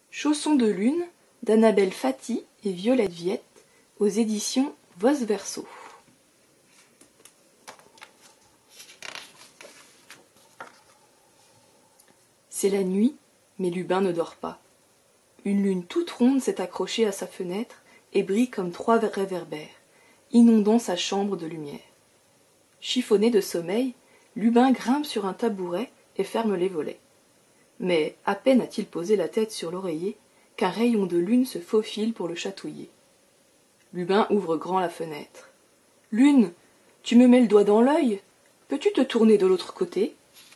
Chaussons de lune d'Annabelle Faty et Violette Viette aux éditions Voss Verso. C'est la nuit, mais Lubin ne dort pas. Une lune toute ronde s'est accrochée à sa fenêtre et brille comme 3 réverbères, inondant sa chambre de lumière. Chiffonné de sommeil, Lubin grimpe sur un tabouret et ferme les volets. Mais à peine a-t-il posé la tête sur l'oreiller qu'un rayon de lune se faufile pour le chatouiller. Lubin ouvre grand la fenêtre. « Lune, tu me mets le doigt dans l'œil? Peux-tu te tourner de l'autre côté ?»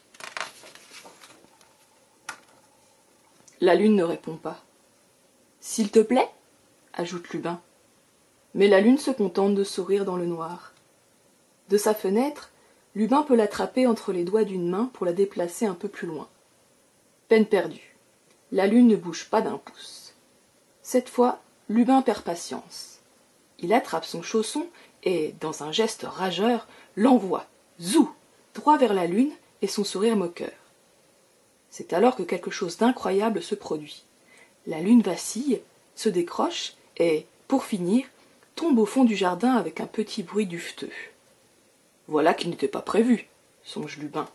La lune ne répond pas. « S'il te plaît ?» ajoute Lubin. Mais la lune se contente de sourire dans le noir. De sa fenêtre, Lubin peut l'attraper entre les doigts d'une main pour la déplacer un peu plus loin. Peine perdue. La lune ne bouge pas d'un pouce. Cette fois, Lubin perd patience. Il attrape son chausson et, dans un geste rageur, l'envoie, zou, droit vers la lune et son sourire moqueur. C'est alors que quelque chose d'incroyable se produit. La lune vacille, se décroche et, pour finir, tombe au fond du jardin avec un petit bruit duveteux. Voilà qui n'était pas prévu, songe Lubin.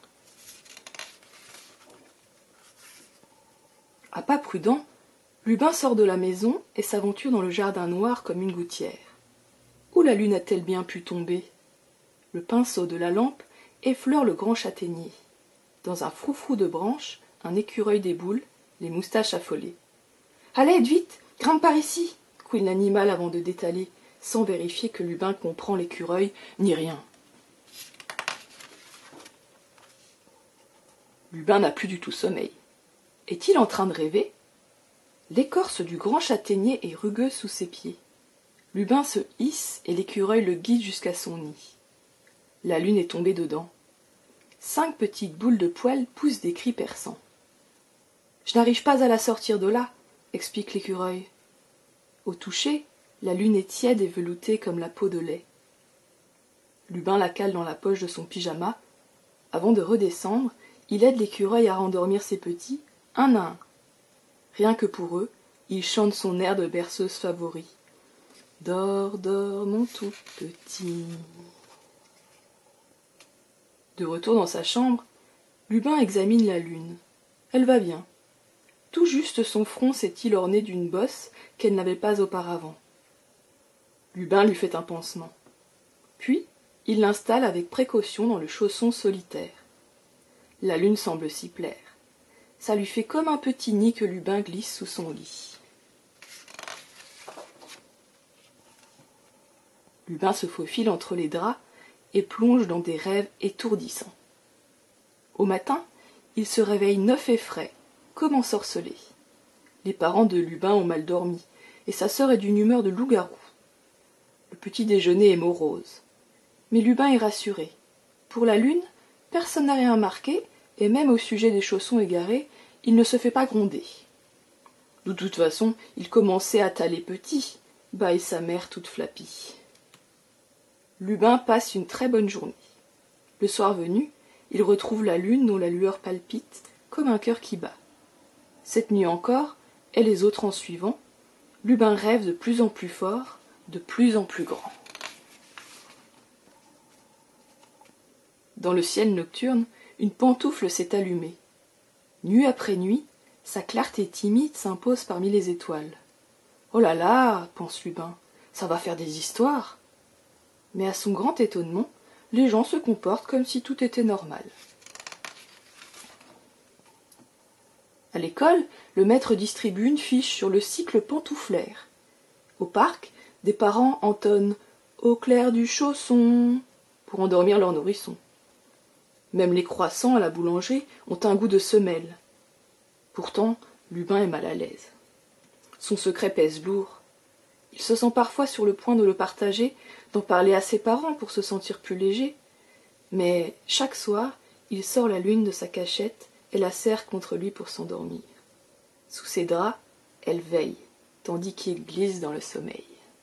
À pas prudent, Lubin sort de la maison et s'aventure dans le jardin noir comme une gouttière. Où la lune a-t-elle bien pu tomber? Le pinceau de la lampe effleure le grand châtaignier. Dans un froufrou de branches, un écureuil déboule, les moustaches affolées. « Allez, vite, grimpe par ici !» couine l'animal avant de détaler, sans vérifier que Lubin comprend l'écureuil, ni rien. Lubin n'a plus du tout sommeil. Est-il en train de rêver? L'écorce du grand châtaignier est rugueuse sous ses pieds. Lubin se hisse et l'écureuil le guide jusqu'à son nid. La lune est tombée dedans. 5 petites boules de poils poussent des cris perçants. « Je n'arrive pas à la sortir de là, » explique l'écureuil. Au toucher, la lune est tiède et veloutée comme la peau de lait. Lubin la cale dans la poche de son pyjama. Avant de redescendre, il aide l'écureuil à rendormir ses petits, un à un. Rien que pour eux, il chante son air de berceuse favori. « Dors, dors, mon tout petit !» De retour dans sa chambre, Lubin examine la lune. Elle va bien. Tout juste son front s'est-il orné d'une bosse qu'elle n'avait pas auparavant. Lubin lui fait un pansement. Puis, il l'installe avec précaution dans le chausson solitaire. La lune semble s'y plaire. Ça lui fait comme un petit nid que Lubin glisse sous son lit. Lubin se faufile entre les draps et plonge dans des rêves étourdissants. Au matin, il se réveille neuf et frais, comme ensorcelé. Les parents de Lubin ont mal dormi, et sa sœur est d'une humeur de loup-garou. Le petit déjeuner est morose. Mais Lubin est rassuré. Pour la lune, personne n'a rien marqué, et même au sujet des chaussons égarés, il ne se fait pas gronder. De toute façon, il commençait à taler petit, bâille sa mère toute flapie. Lubin passe une très bonne journée. Le soir venu, il retrouve la lune dont la lueur palpite comme un cœur qui bat. Cette nuit encore, et les autres en suivant, Lubin rêve de plus en plus fort, de plus en plus grand. Dans le ciel nocturne, une pantoufle s'est allumée. Nuit après nuit, sa clarté timide s'impose parmi les étoiles. « Oh là là !» pense Lubin, « ça va faire des histoires !» Mais à son grand étonnement, les gens se comportent comme si tout était normal. À l'école, le maître distribue une fiche sur le cycle pantouflaire. Au parc, des parents entonnent « Au clair du chausson » pour endormir leur nourrisson. Même les croissants à la boulangerie ont un goût de semelle. Pourtant, Lubin est mal à l'aise. Son secret pèse lourd. Il se sent parfois sur le point de le partager, d'en parler à ses parents pour se sentir plus léger. Mais chaque soir, il sort la lune de sa cachette et la serre contre lui pour s'endormir. Sous ses draps, elle veille, tandis qu'il glisse dans le sommeil.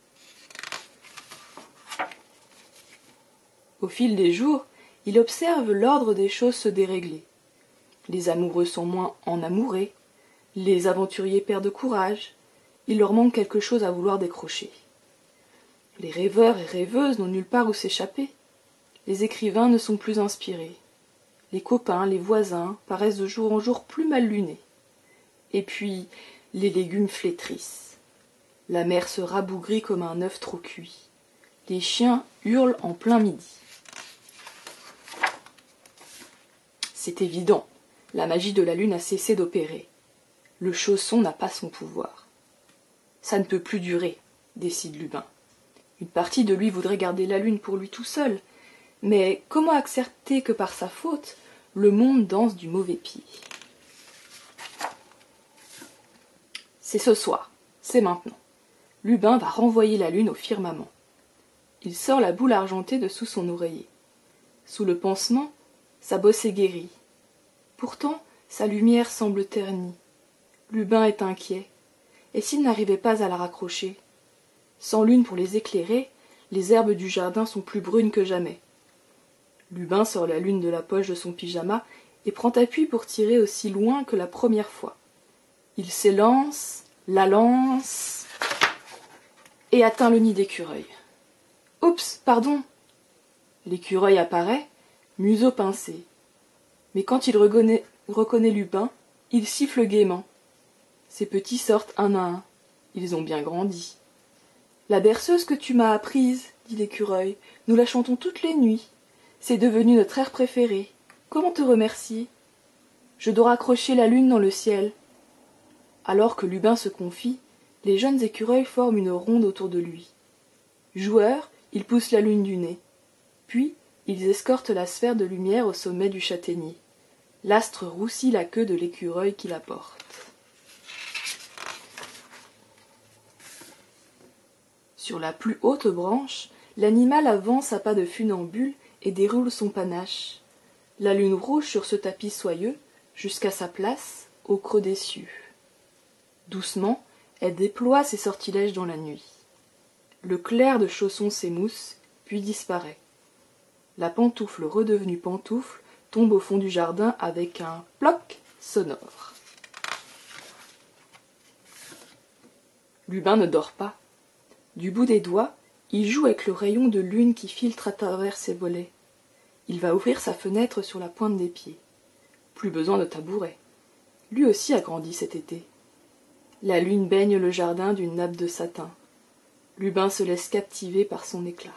Au fil des jours, il observe l'ordre des choses se dérégler. Les amoureux sont moins enamourés, Les aventuriers perdent courage, il leur manque quelque chose à vouloir décrocher. Les rêveurs et rêveuses n'ont nulle part où s'échapper. Les écrivains ne sont plus inspirés. Les copains, les voisins paraissent de jour en jour plus mal lunés. Et puis, les légumes flétrissent. La mer se rabougrit comme un œuf trop cuit. Les chiens hurlent en plein midi. C'est évident, la magie de la lune a cessé d'opérer. Le chausson n'a pas son pouvoir. Ça ne peut plus durer, décide Lubin. Une partie de lui voudrait garder la lune pour lui tout seul, mais comment accepter que par sa faute, le monde danse du mauvais pied? C'est ce soir, c'est maintenant. Lubin va renvoyer la lune au firmament. Il sort la boule argentée de sous son oreiller. Sous le pansement, sa bosse est guérie. Pourtant, sa lumière semble ternie. Lubin est inquiet. Et s'il n'arrivait pas à la raccrocher? Sans lune pour les éclairer, les herbes du jardin sont plus brunes que jamais. Lubin sort la lune de la poche de son pyjama et prend appui pour tirer aussi loin que la première fois. Il s'élance, la lance et atteint le nid d'écureuil. Oups, pardon. L'écureuil apparaît, museau pincé. Mais quand il reconnaît Lubin, il siffle gaiement. Ses petits sortent un à un. Ils ont bien grandi. La berceuse que tu m'as apprise, dit l'écureuil, nous la chantons toutes les nuits. C'est devenu notre air préféré. Comment te remercier? Je dois raccrocher la lune dans le ciel. Alors que Lubin se confie, les jeunes écureuils forment une ronde autour de lui. Joueurs, ils poussent la lune du nez. Puis, ils escortent la sphère de lumière au sommet du châtaignier. L'astre roussit la queue de l'écureuil qui la porte. Sur la plus haute branche, l'animal avance à pas de funambule et déroule son panache. La lune rouge sur ce tapis soyeux, jusqu'à sa place, au creux des cieux. Doucement, elle déploie ses sortilèges dans la nuit. Le clair de chausson s'émousse, puis disparaît. La pantoufle redevenue pantoufle tombe au fond du jardin avec un ploc sonore. Lubin ne dort pas. Du bout des doigts, il joue avec le rayon de lune qui filtre à travers ses volets. Il va ouvrir sa fenêtre sur la pointe des pieds. Plus besoin de tabouret. Lui aussi a grandi cet été. La lune baigne le jardin d'une nappe de satin. Lubin se laisse captiver par son éclat.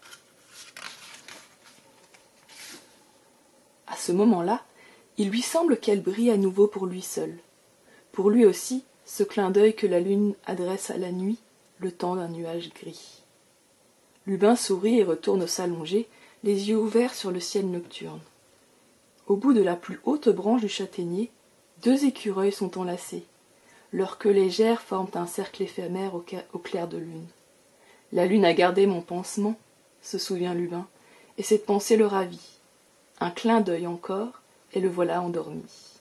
À ce moment-là, il lui semble qu'elle brille à nouveau pour lui seul. Pour lui aussi, ce clin d'œil que la lune adresse à la nuit, le temps d'un nuage gris. Lubin sourit et retourne s'allonger, les yeux ouverts sur le ciel nocturne. Au bout de la plus haute branche du châtaignier, 2 écureuils sont enlacés. Leurs queues légères forment un cercle éphémère au clair de lune. La lune a gardé mon pansement, se souvient Lubin, et cette pensée le ravit. Un clin d'œil encore, et le voilà endormi.